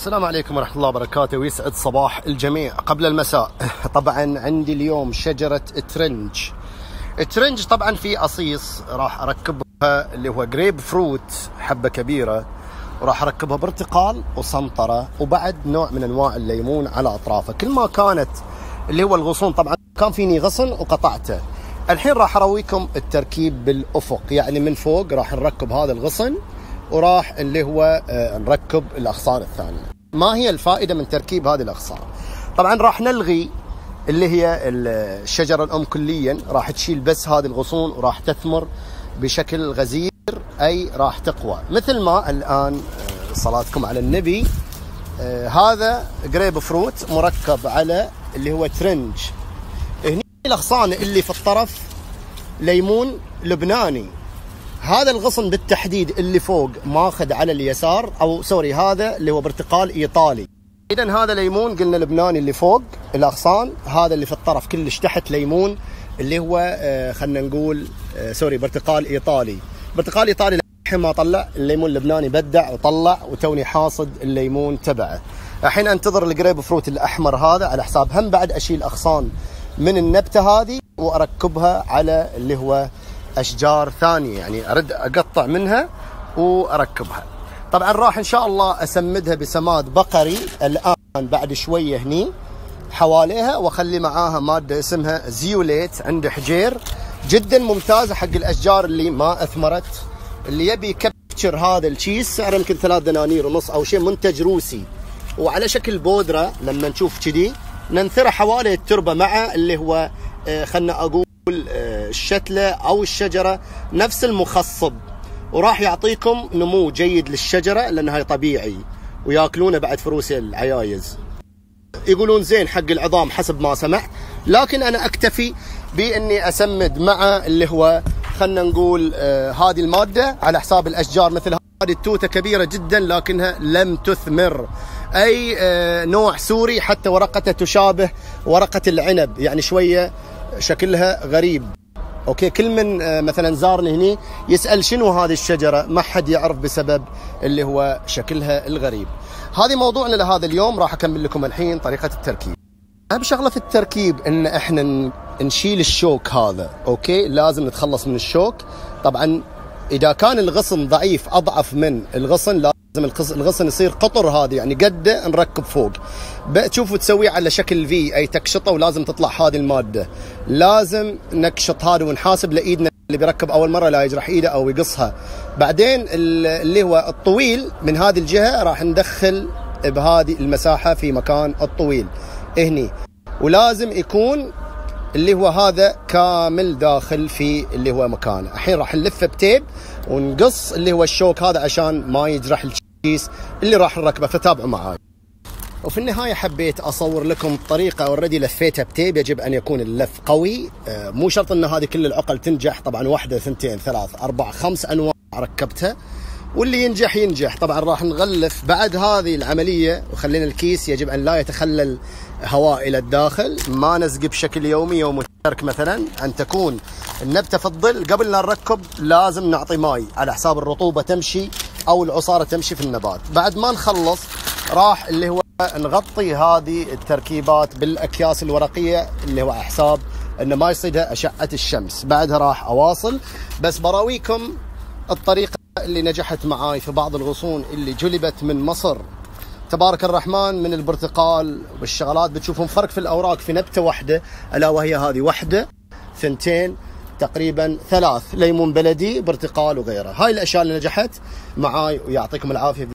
السلام عليكم ورحمة الله وبركاته، ويسعد صباح الجميع قبل المساء. طبعا عندي اليوم شجرة الترنج طبعا في أصيص راح أركبها اللي هو جريب فروت حبة كبيرة، وراح أركبها برتقال وسنطرة وبعد نوع من أنواع الليمون على أطرافه. كل ما كانت اللي هو الغصون، طبعا كان فيني غصن وقطعته. الحين راح أرويكم التركيب بالأفق، يعني من فوق راح نركب هذا الغصن وراح اللي هو نركب الأغصان الثانية. ما هي الفائدة من تركيب هذه الأغصان؟ طبعا راح نلغي اللي هي الشجرة الأم كليا، راح تشيل بس هذه الغصون وراح تثمر بشكل غزير، أي راح تقوى مثل ما الآن صلاتكم على النبي. هذا جريب فروت مركب على اللي هو ترنج. هني الأغصان اللي في الطرف ليمون لبناني، هذا الغصن بالتحديد اللي فوق ماخذ على اليسار، او سوري هذا اللي هو برتقال ايطالي. اذا هذا ليمون قلنا لبناني اللي فوق الاغصان، هذا اللي في الطرف كلش تحت ليمون اللي هو خلينا نقول سوري برتقال ايطالي. برتقال ايطالي الحين ما طلع، الليمون اللبناني بدع وطلع وتوني حاصد الليمون تبعه. الحين انتظر الجريب فروت الاحمر هذا على حساب هم بعد اشيل اغصان من النبته هذه واركبها على اللي هو أشجار ثانية، يعني أرد أقطع منها وأركبها. طبعا راح إن شاء الله أسمدها بسماد بقري الآن بعد شوية هني حواليها، وأخلي معاها مادة اسمها زيوليت عند حجير، جدا ممتازة حق الأشجار اللي ما أثمرت. اللي يبي يكبتشر هذا الشيس سعره يمكن 3 دنانير ونص أو شيء، منتج روسي وعلى شكل بودرة. لما نشوف كذي ننثره حوالي التربة مع اللي هو خلنا أقول الشتلة أو الشجرة نفس المخصب، وراح يعطيكم نمو جيد للشجرة لأنها طبيعي، وياكلونه بعد فروس العيايز. يقولون زين حق العظام حسب ما سمعت، لكن أنا أكتفي بإني أسمد مع اللي هو خلنا نقول هذه المادة على حساب الأشجار. مثل هذه التوتة كبيرة جدا لكنها لم تثمر، أي نوع سوري حتى ورقته تشابه ورقة العنب، يعني شوية شكلها غريب. اوكي، كل من مثلا زارني هني يسأل شنو هذه الشجرة، ما حد يعرف بسبب اللي هو شكلها الغريب. هذه موضوعنا لهذا اليوم، راح اكمل لكم الحين طريقة التركيب. اهم شغلة في التركيب ان احنا نشيل الشوك هذا. اوكي، لازم نتخلص من الشوك. طبعا اذا كان الغصن ضعيف اضعف من الغصن لازم الغصن يصير قطر، هذه يعني قده نركب فوق. تشوفوا تسويه على شكل في، اي تكشطه، ولازم تطلع هذه الماده. لازم نكشط هذا ونحاسب لايدنا اللي بيركب اول مره لا يجرح ايده او يقصها. بعدين اللي هو الطويل من هذه الجهه راح ندخل بهذه المساحه في مكان الطويل هني، ولازم يكون اللي هو هذا كامل داخل في اللي هو مكانه. الحين راح نلفه بتيب ونقص اللي هو الشوك هذا عشان ما يجرح الشيس اللي راح نركبه، فتابعوا معاي. وفي النهاية حبيت أصور لكم طريقة اوريدي لفيتها بتيب. يجب أن يكون اللف قوي، مو شرط أن هذه كل العقل تنجح، طبعا 1 2 3 4 5 أنواع ركبتها، واللي ينجح ينجح. طبعا راح نغلف بعد هذه العملية وخلينا الكيس يجب أن لا يتخلل هواء إلى الداخل، ما نسقي بشكل يومي يوم الترك مثلا، أن تكون النبتة في الظل. قبل لا نركب لازم نعطي ماي على حساب الرطوبة تمشي أو العصارة تمشي في النبات. بعد ما نخلص راح اللي هو نغطي هذه التركيبات بالأكياس الورقية اللي هو على حساب أنه ما يصيدها أشعة الشمس. بعدها راح أواصل، بس براويكم الطريقة اللي نجحت معاي في بعض الغصون اللي جلبت من مصر تبارك الرحمن من البرتقال والشغلات. بتشوفون فرق في الأوراق في نبتة واحدة، ألا وهي هذه 1 2 تقريبا 3 ليمون بلدي برتقال وغيره. هاي الأشياء اللي نجحت معاي، ويعطيكم العافية.